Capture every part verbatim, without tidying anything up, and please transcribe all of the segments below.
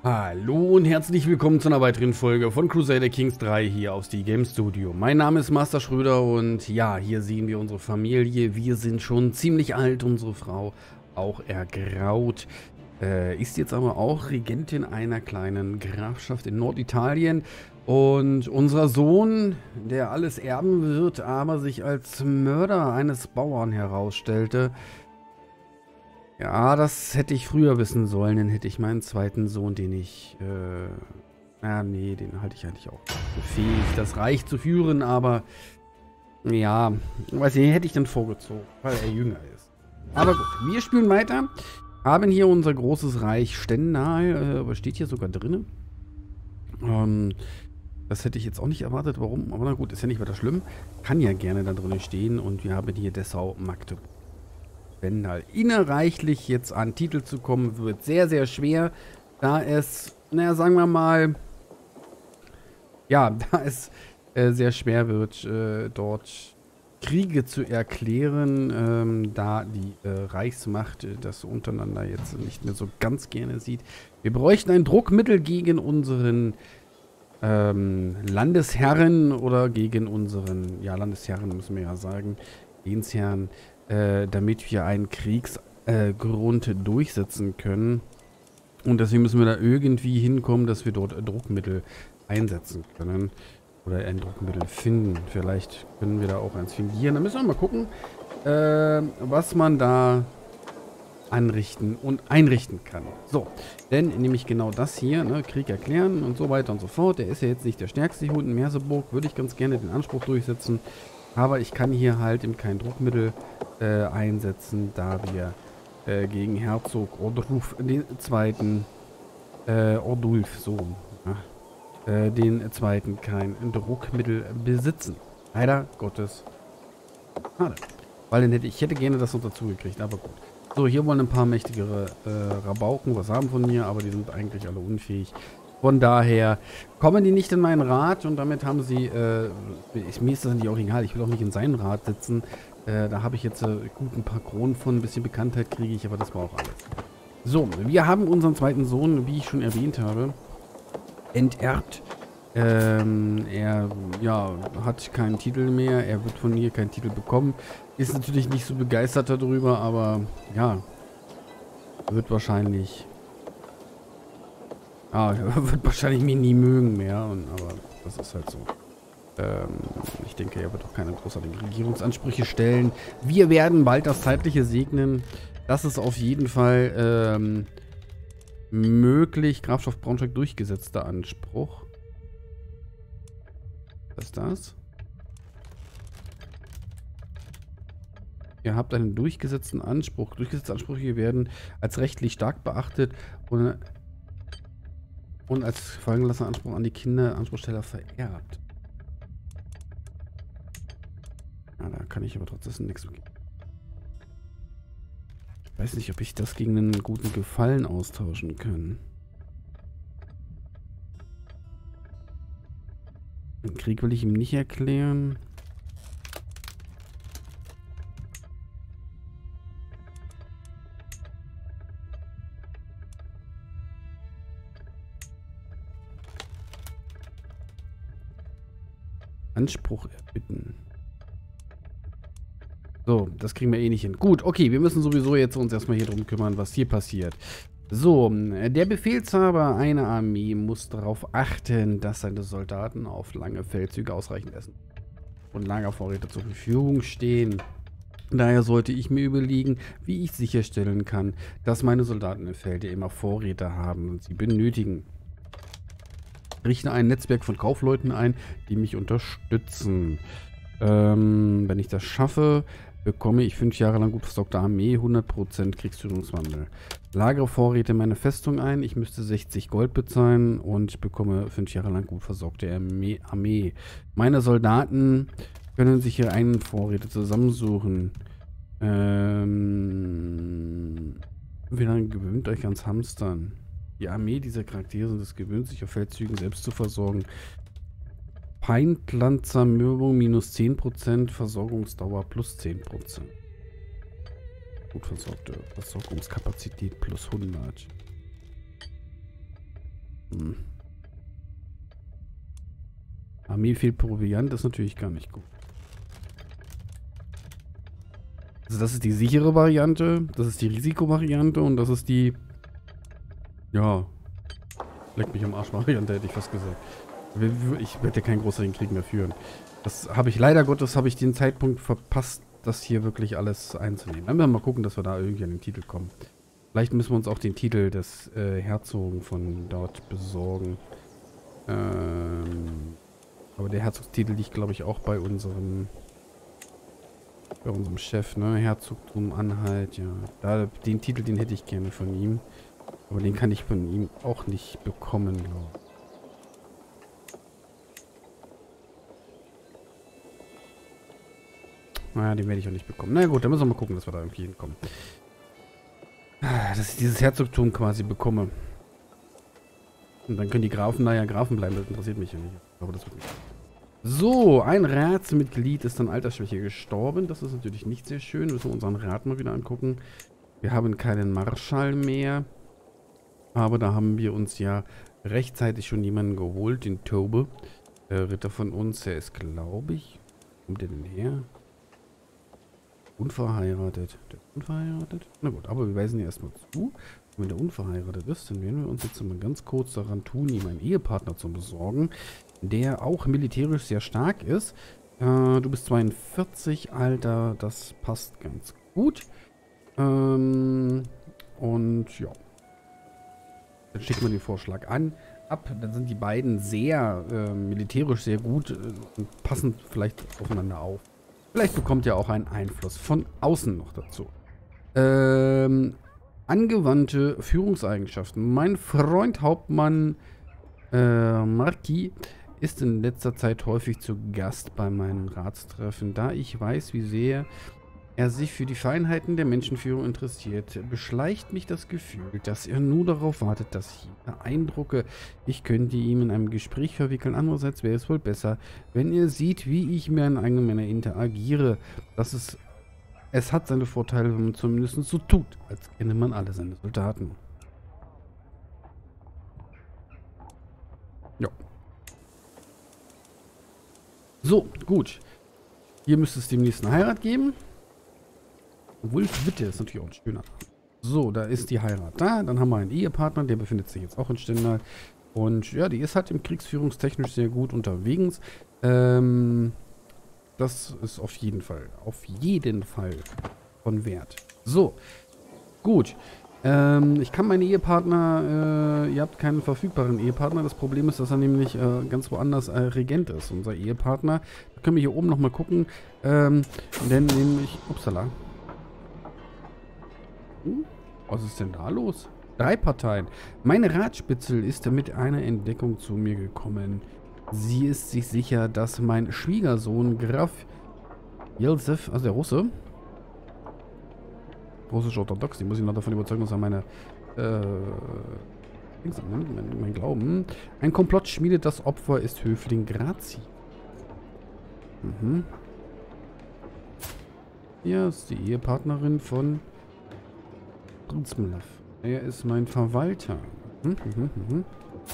Hallo und herzlich willkommen zu einer weiteren Folge von Crusader Kings drei hier aus die Game Studio. Mein Name ist Master Schröder und ja, hier sehen wir unsere Familie. Wir sind schon ziemlich alt, unsere Frau auch ergraut. Äh, ist jetzt aber auch Regentin einer kleinen Grafschaft in Norditalien. Und unser Sohn, der alles erben wird, aber sich als Mörder eines Bauern herausstellte. Ja, das hätte ich früher wissen sollen. Dann hätte ich meinen zweiten Sohn, den ich, äh, ja, nee, den halte ich eigentlich auch befähigt, das Reich zu führen, aber, ja, weiß ich, hätte ich dann vorgezogen, weil er jünger ist. Aber gut, wir spielen weiter, haben hier unser großes Reich Stendal, äh, aber steht hier sogar drin. Ähm, das hätte ich jetzt auch nicht erwartet, warum, aber na gut, ist ja nicht weiter schlimm. Kann ja gerne da drin stehen und wir haben hier Dessau, Magdeburg. Stendal. Innerreichlich jetzt an Titel zu kommen, wird sehr, sehr schwer, da es, naja, sagen wir mal, ja, da es äh, sehr schwer wird, äh, dort Kriege zu erklären, ähm, da die äh, Reichsmacht äh, das untereinander jetzt nicht mehr so ganz gerne sieht. Wir bräuchten ein Druckmittel gegen unseren ähm, Landesherren oder gegen unseren, ja, Landesherren müssen wir ja sagen, Lehnsherren, Äh, damit wir einen Kriegsgrund äh, durchsetzen können. Und deswegen müssen wir da irgendwie hinkommen, dass wir dort Druckmittel einsetzen können. Oder ein Druckmittel finden. Vielleicht können wir da auch eins fingieren. Da müssen wir mal gucken, äh, was man da anrichten und einrichten kann. So, denn nämlich genau das hier, ne, Krieg erklären und so weiter und so fort. Der ist ja jetzt nicht der stärkste hier unten in Merseburg. Würde ich ganz gerne den Anspruch durchsetzen. Aber ich kann hier halt eben kein Druckmittel äh, einsetzen, da wir äh, gegen Herzog Ordulf den zweiten, äh, Ordulf, so, ja, äh, den zweiten kein Druckmittel besitzen. Leider Gottes. Schade. Weil dann hätte ich hätte gerne das noch dazu gekriegt, aber gut. So, hier wollen ein paar mächtigere äh, Rabauken was haben von mir, aber die sind eigentlich alle unfähig. Von daher kommen die nicht in meinen Rat und damit haben sie, äh, ich, mir ist das nicht auch egal, ich will auch nicht in seinen Rat sitzen. Äh, da habe ich jetzt äh, gut ein paar Kronen von, ein bisschen Bekanntheit kriege ich, aber das war auch alles. So, wir haben unseren zweiten Sohn, wie ich schon erwähnt habe, enterbt. Ähm, er, ja, hat keinen Titel mehr, er wird von mir keinen Titel bekommen. Ist natürlich nicht so begeistert darüber, aber ja, wird wahrscheinlich... Ah, er wird wahrscheinlich mich nie mögen mehr, und, aber das ist halt so. Ähm, ich denke, er wird auch keine großartigen Regierungsansprüche stellen. Wir werden bald das Zeitliche segnen. Das ist auf jeden Fall ähm, möglich. Grafschaft Braunschweig durchgesetzter Anspruch. Was ist das? Ihr habt einen durchgesetzten Anspruch. Durchgesetzte Ansprüche werden als rechtlich stark beachtet und Und als folgengelassener Anspruch an die Kinder, Anspruchsteller vererbt. Ja, da kann ich aber trotzdem nichts geben. Ich weiß nicht, ob ich das gegen einen guten Gefallen austauschen kann. Den Krieg will ich ihm nicht erklären. Anspruch erbitten. So, das kriegen wir eh nicht hin. Gut, okay, wir müssen sowieso jetzt uns erstmal hier drum kümmern, was hier passiert. So, der Befehlshaber einer Armee muss darauf achten, dass seine Soldaten auf lange Feldzüge ausreichend essen und Lagervorräte zur Verfügung stehen. Daher sollte ich mir überlegen, wie ich sicherstellen kann, dass meine Soldaten im Felde immer Vorräte haben und sie benötigen. Richte ein Netzwerk von Kaufleuten ein, die mich unterstützen. Ähm, wenn ich das schaffe, bekomme ich fünf Jahre lang gut versorgte Armee, hundert Prozent Kriegsführungswandel. Lagere Vorräte in meine Festung ein, ich müsste sechzig Gold bezahlen und bekomme fünf Jahre lang gut versorgte Armee. Armee. Meine Soldaten können sich ihre eigenen Vorräte zusammensuchen. Ähm, wie lange gewöhnt euch ans Hamstern? Die Armee dieser Charaktere sind es gewöhnt, sich auf Feldzügen selbst zu versorgen. Feindlandzermürbung minus zehn Prozent, Versorgungsdauer plus zehn Prozent. Gut versorgte Versorgungskapazität plus hundert. Hm. Armee fehlt Proviant, ist natürlich gar nicht gut. Also das ist die sichere Variante, das ist die Risikovariante und das ist die, ja, leck mich am Arsch Variante, hätte ich fast gesagt. Ich werde ja keinen größeren Krieg mehr führen. Das habe ich, leider Gottes, habe ich den Zeitpunkt verpasst, das hier wirklich alles einzunehmen. Dann werden wir mal gucken, dass wir da irgendwie an den Titel kommen. Vielleicht müssen wir uns auch den Titel des äh, Herzogen von dort besorgen. Ähm, aber der Herzogstitel liegt, glaube ich, auch bei unserem bei unserem Chef, ne? Herzogtum Anhalt, ja. Da, den Titel, den hätte ich gerne von ihm. Aber den kann ich von ihm auch nicht bekommen, glaube ich. Naja, den werde ich auch nicht bekommen. Na gut, dann müssen wir mal gucken, dass wir da irgendwie hinkommen. Dass ich dieses Herzogtum quasi bekomme. Und dann können die Grafen da ja Grafen bleiben. Das interessiert mich ja nicht. Aber das wird nicht. So, ein Ratsmitglied ist an Altersschwäche gestorben. Das ist natürlich nicht sehr schön. Müssen wir unseren Rat mal wieder angucken. Wir haben keinen Marschall mehr. Aber da haben wir uns ja rechtzeitig schon jemanden geholt. Den Tobe. Der Ritter von uns. Der ist, glaube ich... Wo kommt der denn her? Unverheiratet. Der ist unverheiratet? Na gut, aber wir weisen ja erstmal zu. Wenn der unverheiratet ist, dann werden wir uns jetzt mal ganz kurz daran tun, ihm einen Ehepartner zu besorgen, der auch militärisch sehr stark ist. Äh, du bist zweiundvierzig, Alter, das passt ganz gut. Ähm, und ja. Dann schicken wir den Vorschlag an. Ab, dann sind die beiden sehr äh, militärisch sehr gut äh, und passen vielleicht aufeinander auf. Vielleicht bekommt ihr auch einen Einfluss von außen noch dazu. Ähm, angewandte Führungseigenschaften. Mein Freund Hauptmann äh, Marquis ist in letzter Zeit häufig zu Gast bei meinen Ratstreffen. Da ich weiß, wie sehr er sich für die Feinheiten der Menschenführung interessiert, beschleicht mich das Gefühl, dass er nur darauf wartet, dass ich ihn beeindrucke. Ich könnte ihn in einem Gespräch verwickeln. Andererseits wäre es wohl besser, wenn er sieht, wie ich mir an einem Männer interagiere. Das ist, es hat seine Vorteile, wenn man zumindest so tut, als kenne man alle seine Soldaten. Ja. So, gut. Hier müsste es demnächst eine Heirat geben. Obwohl, Witte ist natürlich auch ein schöner. So, da ist die Heirat da. Dann haben wir einen Ehepartner, der befindet sich jetzt auch in Stendal. Und ja, die ist halt im Kriegsführungstechnisch sehr gut unterwegs. Ähm, das ist auf jeden Fall, auf jeden Fall von Wert. So, gut. Ähm, ich kann meinen Ehepartner, äh, ihr habt keinen verfügbaren Ehepartner. Das Problem ist, dass er nämlich äh, ganz woanders äh, Regent ist. Unser Ehepartner, da können wir hier oben nochmal gucken. Ähm, denn nämlich, upsala. Uh, was ist denn da los? Drei Parteien. Meine Ratspitzel ist mit einer Entdeckung zu mir gekommen. Sie ist sich sicher, dass mein Schwiegersohn Graf Jelsef, also der Russe, russisch-orthodox, die muss ich noch davon überzeugen, dass er meine, äh, mein, mein Glauben, ein Komplott schmiedet, das Opfer ist Höfling Grazi. Mhm. Hier ist die Ehepartnerin von Prinzmlav. Er ist mein Verwalter. Mhm, mhm, mhm.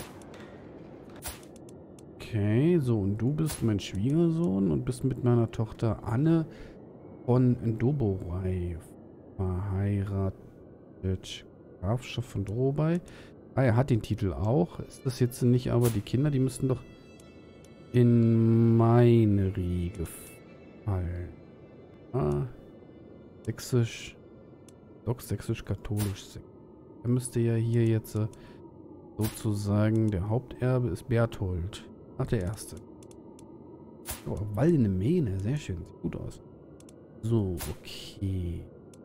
Okay, so, und du bist mein Schwiegersohn und bist mit meiner Tochter Anne von Doborei verheiratet. Grafschaft von Doborei. Ah, er hat den Titel auch. Ist das jetzt nicht, aber die Kinder, die müssten doch in meine Riege fallen. Ah, sächsisch. Doch, sächsisch-katholisch. Er müsste ja hier jetzt äh, sozusagen, der Haupterbe ist Berthold. Ach, der Erste. Oh, Wallende Mähne, sehr schön. Sieht gut aus. So, okay.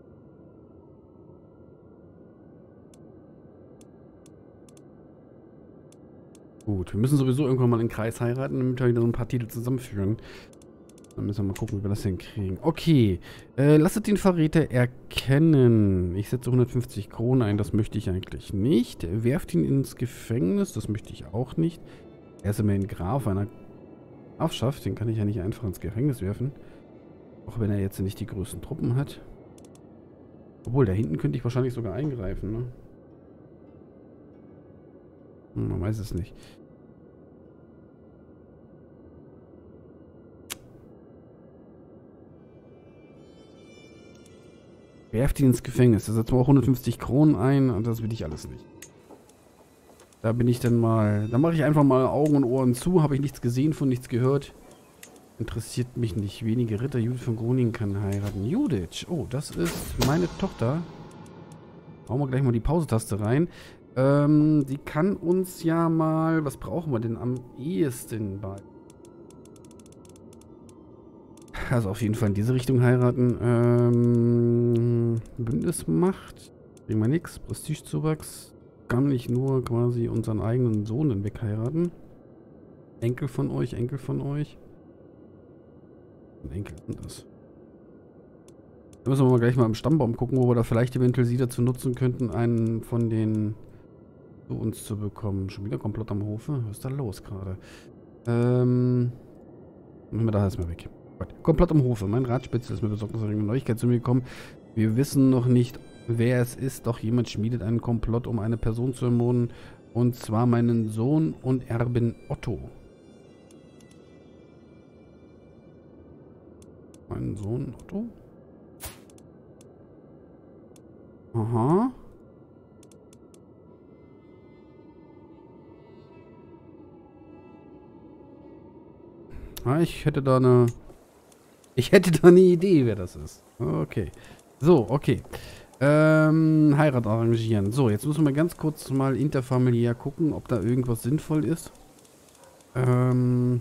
Gut, wir müssen sowieso irgendwann mal einen Kreis heiraten, damit wir wieder so ein paar Titel zusammenführen. Dann müssen wir mal gucken, wie wir das hinkriegen. Okay, äh, lasset den Verräter erkennen. Ich setze hundertfünfzig Kronen ein, das möchte ich eigentlich nicht. Werft ihn ins Gefängnis, das möchte ich auch nicht. Er ist immerhin Graf einer Grafschaft, den kann ich ja nicht einfach ins Gefängnis werfen. Auch wenn er jetzt nicht die größten Truppen hat. Obwohl, da hinten könnte ich wahrscheinlich sogar eingreifen, ne? Hm, man weiß es nicht. Werft ihn ins Gefängnis. Da setzen wir auch hundertfünfzig Kronen ein und das will ich alles nicht. Da bin ich dann mal... Da mache ich einfach mal Augen und Ohren zu. Habe ich nichts gesehen, von nichts gehört. Interessiert mich nicht. Wenige Ritter. Judith von Groningen kann heiraten. Judith. Oh, das ist meine Tochter. Hauen wir gleich mal die Pause-Taste rein. Ähm, die kann uns ja mal... Was brauchen wir denn am ehesten bei? Also auf jeden Fall in diese Richtung heiraten. Ähm, Bündnismacht. Kriegen wir nichts. Prestigezuwachs. Kann ich nur quasi unseren eigenen Sohn dann wegheiraten. Enkel von euch, Enkel von euch. Ein Enkel sind das. Da müssen wir mal gleich mal im Stammbaum gucken, wo wir da vielleicht eventuell sie dazu nutzen könnten, einen von den zu uns zu bekommen. Schon wieder komplett am Hofe. Was ist da los gerade? Ähm. Machen wir da erstmal weg. Komplett am Hofe. Mein Ratspitzel ist mit besorgniserregender Neuigkeit zu mir gekommen. Wir wissen noch nicht, wer es ist, doch jemand schmiedet einen Komplott, um eine Person zu ermorden. Und zwar meinen Sohn und Erben Otto. Meinen Sohn Otto? Aha. Ah, ich hätte da eine... Ich hätte da eine Idee, wer das ist. Okay. So, okay. Ähm, Heirat arrangieren. So, jetzt müssen wir ganz kurz mal interfamiliär gucken, ob da irgendwas sinnvoll ist. Ähm...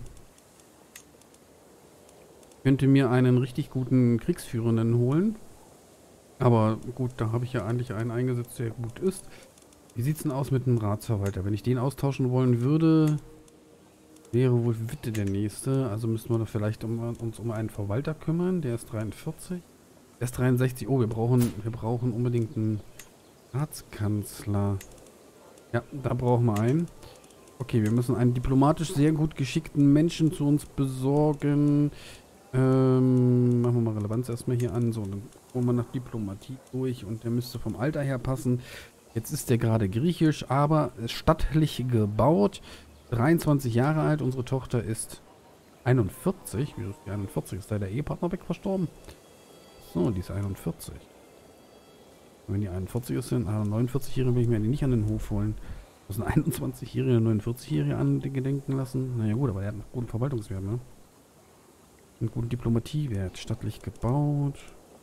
Könnte mir einen richtig guten Kriegsführenden holen. Aber gut, da habe ich ja eigentlich einen eingesetzt, der gut ist. Wie sieht es denn aus mit dem Ratsverwalter? Wenn ich den austauschen wollen würde... Wäre wohl Witte der nächste. Also müssen wir da vielleicht um, uns um einen Verwalter kümmern. Der ist dreiundvierzig. Der ist dreiundsechzig. Oh, wir brauchen, wir brauchen unbedingt einen Ratskanzler. Ja, da brauchen wir einen. Okay, wir müssen einen diplomatisch sehr gut geschickten Menschen zu uns besorgen. Ähm, machen wir mal Relevanz erstmal hier an. So, dann gucken wir nach Diplomatie durch. Und der müsste vom Alter her passen. Jetzt ist der gerade griechisch, aber stattlich gebaut. dreiundzwanzig Jahre alt, unsere Tochter ist einundvierzig. Wie ist die einundvierzig? Ist da der Ehepartner weg verstorben? So, die ist einundvierzig. Und wenn die einundvierzig ist, dann eine neunundvierzig-Jährige will ich mir eigentlich nicht an den Hof holen. Muss ein einundzwanzig-Jährige, eine neunundvierzig-Jährige an den gedenken lassen. Naja gut, aber der hat einen guten Verwaltungswert, ne? Einen guten Diplomatiewert. Stattlich gebaut.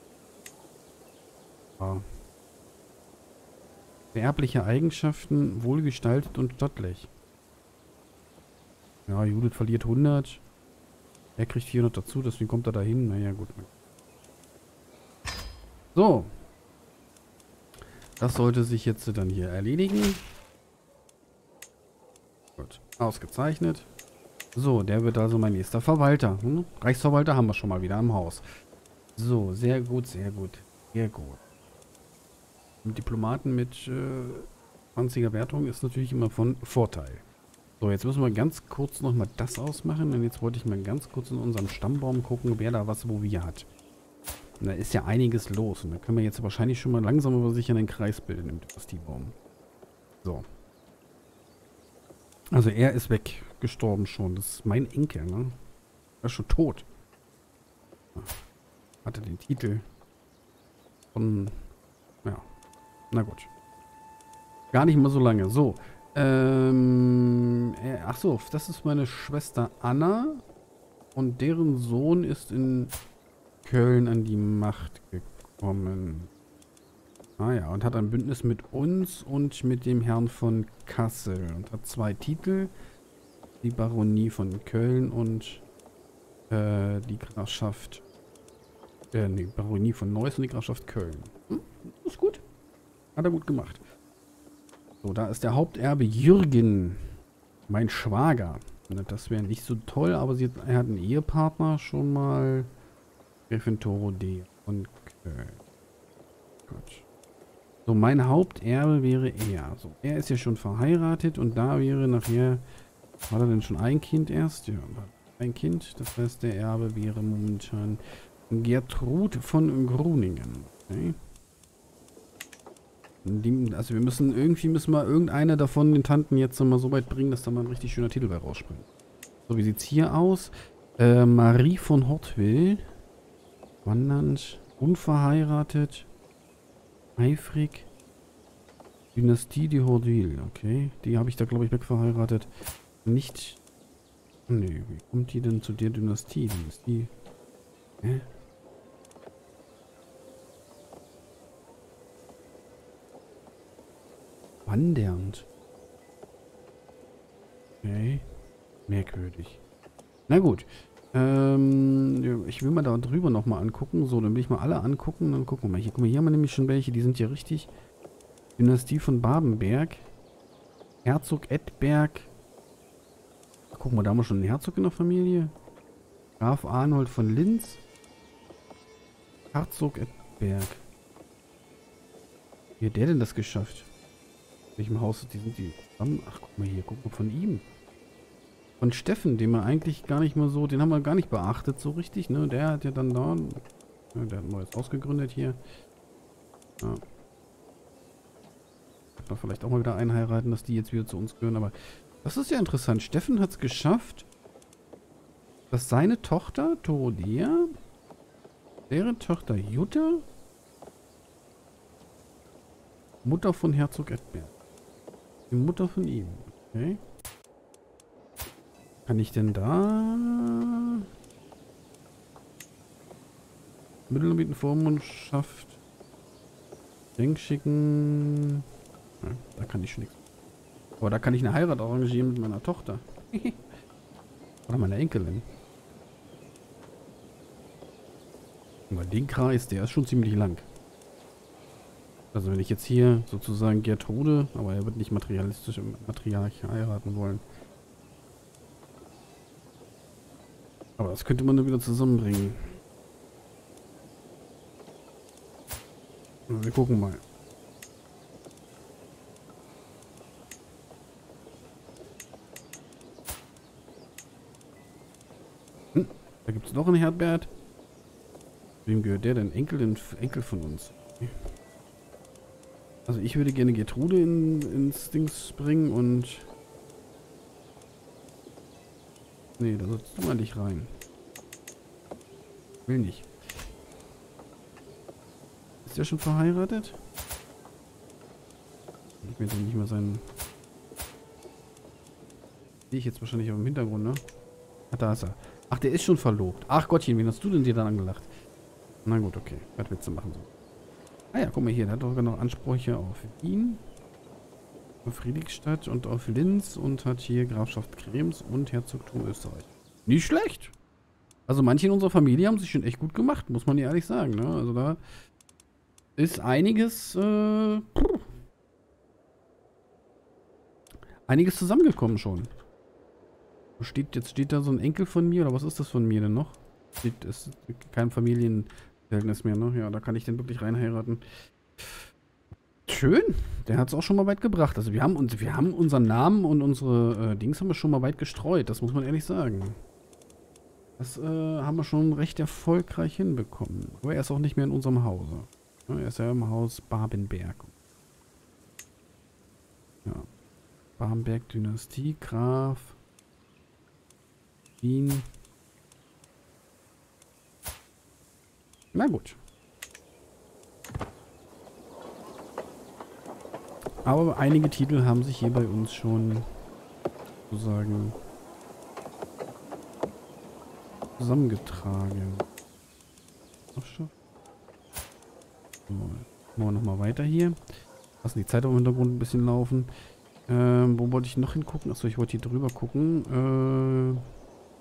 Ja. Vererbliche Eigenschaften, wohlgestaltet und stattlich. Ja, Judith verliert hundert. Er kriegt vierhundert dazu, deswegen kommt er dahin. Naja, gut. So. Das sollte sich jetzt dann hier erledigen. Gut. Ausgezeichnet. So, der wird also mein nächster Verwalter. Hm? Reichsverwalter haben wir schon mal wieder im Haus. So, sehr gut, sehr gut. Sehr gut. Ein Diplomaten mit äh, zwanziger Wertung ist natürlich immer von Vorteil. So, jetzt müssen wir ganz kurz nochmal das ausmachen. Und jetzt wollte ich mal ganz kurz in unserem Stammbaum gucken, wer da was wo wie hat. Und da ist ja einiges los. Und da können wir jetzt wahrscheinlich schon mal langsam aber sicher einen Kreis bilden im Dynastiebbaum. So. Also er ist weg. Gestorben schon. Das ist mein Enkel, ne? Er ist schon tot. Hatte den Titel von... Ja. Na gut. Gar nicht mal so lange. So. Ähm, äh, ach so, das ist meine Schwester Anna und deren Sohn ist in Köln an die Macht gekommen. Ah ja, und hat ein Bündnis mit uns und mit dem Herrn von Kassel und hat zwei Titel. Die Baronie von Köln und äh, die Grafschaft äh, nee, Baronie von Neuss und die Grafschaft Köln. Hm, ist gut. Hat er gut gemacht. So, da ist der Haupterbe Jürgen, mein Schwager. Das wäre nicht so toll, aber sie hat, er hat einen Ehepartner schon mal. Gräfin Torode und Köln. Gut. So, mein Haupterbe wäre er. So, er ist ja schon verheiratet und da wäre nachher... War da denn schon ein Kind erst? Ja, ein Kind. Das heißt, der Erbe wäre momentan Gertrud von Groningen. Okay. Die, also wir müssen, irgendwie müssen wir irgendeine davon den Tanten jetzt mal so weit bringen, dass da mal ein richtig schöner Titel bei rausspringt. So, wie sieht's hier aus? Äh, Marie von Hortwil. Wandernd. Unverheiratet. Eifrig. Dynastie de Hortwil. Okay. Die habe ich da, glaube ich, wegverheiratet. Nicht. Nee, wie kommt die denn zu der Dynastie? Dynastie. Hä? Wandernd. Okay. Merkwürdig. Na gut. Ähm, ich will mal da drüber nochmal angucken. So, dann will ich mal alle angucken. Dann gucken wir mal. Hier, guck mal, hier haben wir nämlich schon welche. Die sind hier richtig. Dynastie von Babenberg. Herzog Edberg. Gucken wir, da haben wir schon einen Herzog in der Familie. Graf Arnold von Linz. Herzog Edberg. Wie hat der denn das geschafft? In welchem Haus die sind die zusammen? Ach, guck mal hier, guck mal von ihm. Von Steffen, den wir eigentlich gar nicht mal so, den haben wir gar nicht beachtet so richtig, ne? Der hat ja dann da, ja, der hat ein neues Haus gegründet hier. Ja. Kann man vielleicht auch mal wieder einheiraten, dass die jetzt wieder zu uns gehören, aber das ist ja interessant. Steffen hat es geschafft, dass seine Tochter, Dorothea, deren Tochter Jutta, Mutter von Herzog Edberg. Die Mutter von ihm. Okay. Kann ich denn da Mittelgebieten Vormundschaft Denk schicken? Ja, da kann ich schon nichts. Aber da kann ich eine Heirat arrangieren mit meiner Tochter. Oder meiner Enkelin. Aber den Kreis, der ist schon ziemlich lang. Also wenn ich jetzt hier sozusagen Gertrude, aber er wird nicht materialistisch im Matriarch heiraten wollen. Aber das könnte man dann wieder zusammenbringen. Wir gucken mal. Hm, da gibt es noch einen Herbert. Wem gehört der denn? Enkel, den Enkel von uns. Okay. Also ich würde gerne Gertrude in, ins Dings bringen und... Nee, da sollst du mal nicht rein. Will nicht. Ist der schon verheiratet? Ich will doch nicht mehr sein... Sehe ich jetzt wahrscheinlich auch im Hintergrund, ne? Ach, da ist er. Ach, der ist schon verlobt. Ach Gottchen, wen hast du denn dir dann angelacht? Na gut, okay. Was willst du machen so? Ah ja, guck mal hier, der hat doch noch Ansprüche auf Wien, auf Friedrichstadt und auf Linz und hat hier Grafschaft Krems und Herzogtum Österreich. Nicht schlecht. Also manche in unserer Familie haben sich schon echt gut gemacht, muss man ehrlich sagen, ne? Also da ist einiges, äh, einiges zusammengekommen schon. Steht, jetzt steht da so ein Enkel von mir, oder was ist das von mir denn noch? Steht, ist kein Familienverhältnis mehr, ne? Ja, da kann ich den wirklich reinheiraten. Schön. Der hat es auch schon mal weit gebracht. Also wir haben uns, wir haben unseren Namen und unsere äh, Dings haben wir schon mal weit gestreut. Das muss man ehrlich sagen. Das äh, haben wir schon recht erfolgreich hinbekommen. Aber er ist auch nicht mehr in unserem Hause. Ja, er ist ja im Haus Babenberg. Ja. Babenberg-Dynastie, Graf. Wien. Na gut. Aber einige Titel haben sich hier bei uns schon sozusagen zusammengetragen. Machen wir nochmal weiter hier. Lassen die Zeit auch im Hintergrund ein bisschen laufen. Ähm, wo wollte ich noch hingucken? Achso, ich wollte hier drüber gucken. Äh,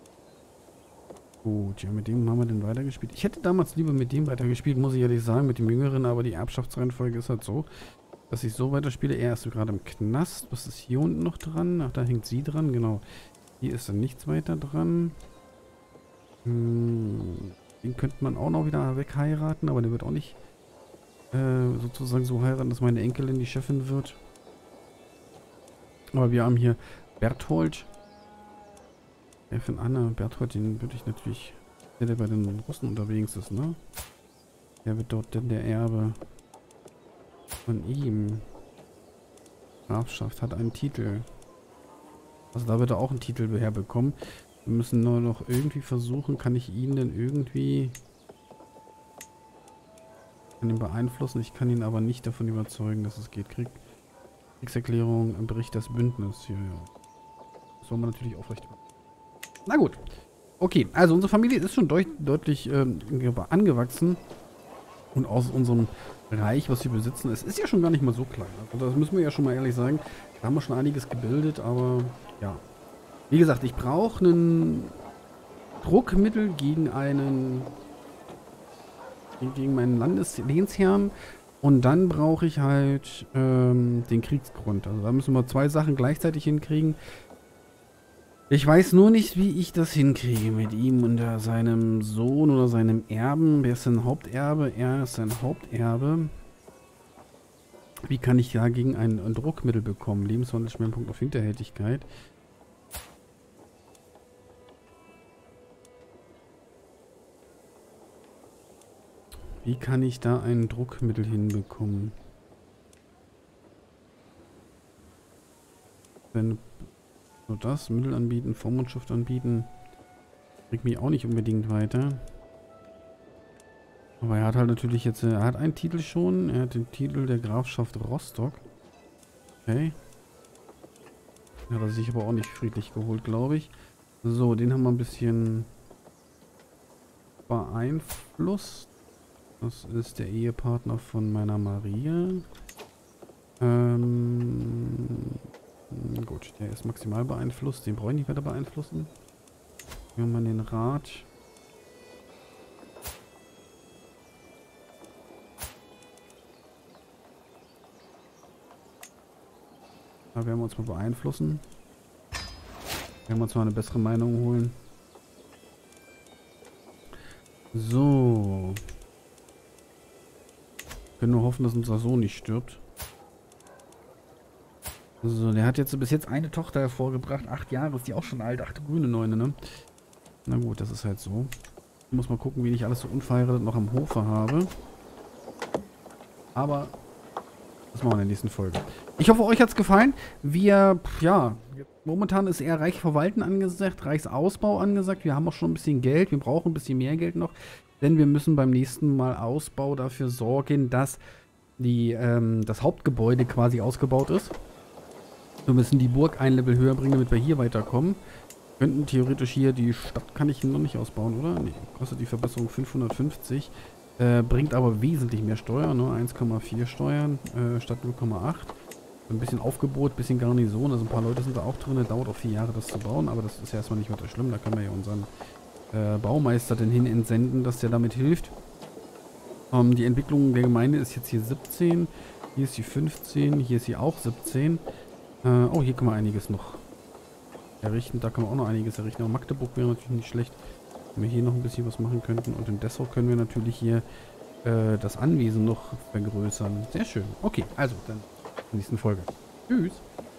gut, ja, mit dem haben wir denn weitergespielt. Ich hätte damals lieber mit dem weitergespielt, muss ich ehrlich sagen, mit dem Jüngeren, aber die Erbschaftsreihenfolge ist halt so, dass ich so weiterspiele. Er ist gerade im Knast. Was ist hier unten noch dran? Ach, da hängt sie dran, genau. Hier ist dann nichts weiter dran. Hm, den könnte man auch noch wieder wegheiraten, aber der wird auch nicht äh, sozusagen so heiraten, dass meine Enkelin die Chefin wird. Aber wir haben hier Berthold. Der von Anna. Berthold, den würde ich natürlich, der, der bei den Russen unterwegs ist, ne? Der wird dort denn der Erbe. Von ihm. Grafschaft hat einen Titel. Also da wird er auch einen Titel herbekommen. Wir müssen nur noch irgendwie versuchen, kann ich ihn denn irgendwie... kann ihn beeinflussen. Ich kann ihn aber nicht davon überzeugen, dass es geht. Krieg Kriegserklärung im Bericht des Bündnisses. Hier, ja. Das soll man natürlich aufrecht machen. Na gut. Okay, also unsere Familie ist schon deut deutlich ähm, angewachsen. Und aus unserem Reich, was wir besitzen, es ist ja schon gar nicht mal so klein. Also das müssen wir ja schon mal ehrlich sagen. Da haben wir schon einiges gebildet, aber ja. Wie gesagt, ich brauche ein Druckmittel gegen einen gegen meinen Landeslehnsherrn und dann brauche ich halt ähm, den Kriegsgrund. Also da müssen wir zwei Sachen gleichzeitig hinkriegen. Ich weiß nur nicht, wie ich das hinkriege mit ihm und der, seinem Sohn oder seinem Erben. Wer ist sein Haupterbe? Er ist sein Haupterbe. Wie kann ich dagegen ein, ein Druckmittel bekommen? Lebenswandelschwerpunkt auf Hinterhältigkeit. Wie kann ich da ein Druckmittel hinbekommen? Wenn nur das, Mittel anbieten, Vormundschaft anbieten, bringt mich auch nicht unbedingt weiter. Aber er hat halt natürlich jetzt, er hat einen Titel schon, er hat den Titel der Grafschaft Rostock. Okay. Hat er sich aber auch nicht friedlich geholt, glaube ich. So, den haben wir ein bisschen beeinflusst. Das ist der Ehepartner von meiner Maria. Ähm, gut, der ist maximal beeinflusst. Den brauche ich nicht weiter beeinflussen. Wir haben mal den Rat. Da werden wir uns mal beeinflussen. Werden wir uns mal eine bessere Meinung holen. So. Wir können nur hoffen, dass unser Sohn nicht stirbt. So, der hat jetzt bis jetzt eine Tochter hervorgebracht. Acht Jahre ist die auch schon alt. Acht grüne Neune, ne? Na gut, das ist halt so. Ich muss mal gucken, wie ich alles so unverheiratet noch am Hofe habe. Aber das machen wir in der nächsten Folge. Ich hoffe, euch hat es gefallen. Wir, ja, momentan ist eher Reich verwalten angesagt, Reichsausbau angesagt. Wir haben auch schon ein bisschen Geld. Wir brauchen ein bisschen mehr Geld noch. Denn wir müssen beim nächsten Mal Ausbau dafür sorgen, dass die, ähm, das Hauptgebäude quasi ausgebaut ist. Wir müssen die Burg ein Level höher bringen, damit wir hier weiterkommen. Wir könnten theoretisch hier die Stadt, kann ich noch nicht ausbauen, oder? Nee, kostet die Verbesserung fünfhundertfünfzig. Äh, bringt aber wesentlich mehr Steuern, ne? eins Komma vier Steuern äh, statt null Komma acht. Ein bisschen Aufgebot, ein bisschen Garnison, also ein paar Leute sind da auch drin. Dauert auch vier Jahre, das zu bauen, aber das ist ja erstmal nicht weiter schlimm. Da können wir ja unseren äh, Baumeister denn hin entsenden, dass der damit hilft. Ähm, die Entwicklung der Gemeinde ist jetzt hier siebzehn. Hier ist sie fünfzehn, hier ist sie auch siebzehn. Äh, oh, hier können wir einiges noch errichten. Da kann man auch noch einiges errichten. Aber Magdeburg wäre natürlich nicht schlecht, wenn wir hier noch ein bisschen was machen könnten. Und in Dessau können wir natürlich hier äh, das Anwesen noch vergrößern. Sehr schön. Okay, also dann in der nächsten Folge. Tschüss.